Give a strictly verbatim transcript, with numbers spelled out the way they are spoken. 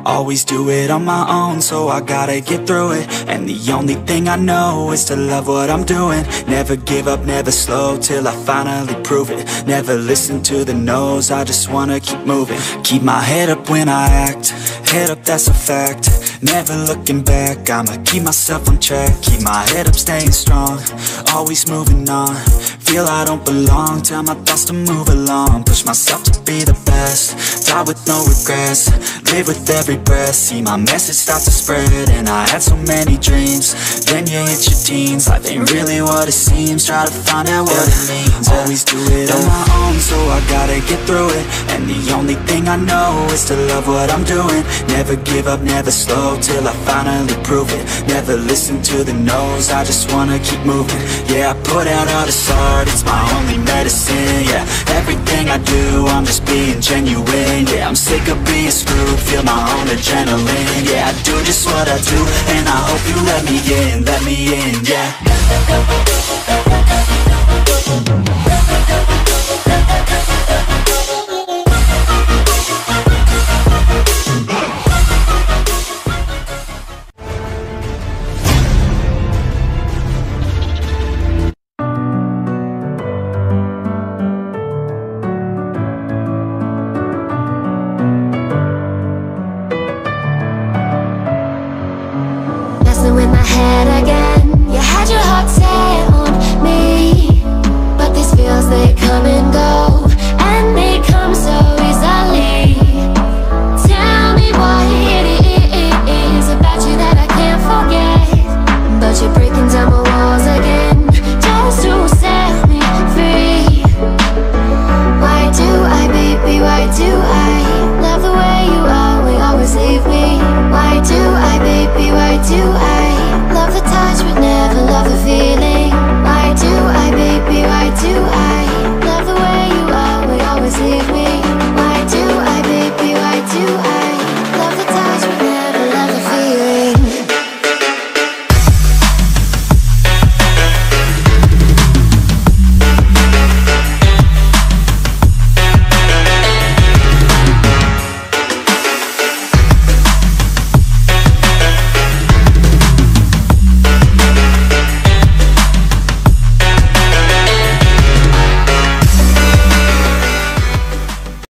Always do it on my own, so I gotta get through it. And the only thing I know is to love what I'm doing. Never give up, never slow, till I finally prove it. Never listen to the no's, I just wanna keep moving. Keep my head up when I act, head up, that's a fact. Never looking back, I'ma keep myself on track. Keep my head up, staying strong, always moving on. Feel I don't belong, tell my thoughts to move along. Push myself to be the best, die with no regrets. Live with every breath, see my message start to spread. And I had so many dreams, then you hit your teens. Life ain't really what it seems, try to find out what it means. Always do it on my own, so I gotta get through it. And the only thing I know is to love what I'm doing. Never give up, never slow, till I finally prove it. Never listen to the no's, I just wanna keep moving. Yeah, I put out all this art, it's my only medicine. Yeah, everything I do, I'm just being genuine. Yeah, I'm sick of being screwed, feel my own adrenaline. Yeah, I do just what I do, and I hope you let me in, let me in, yeah.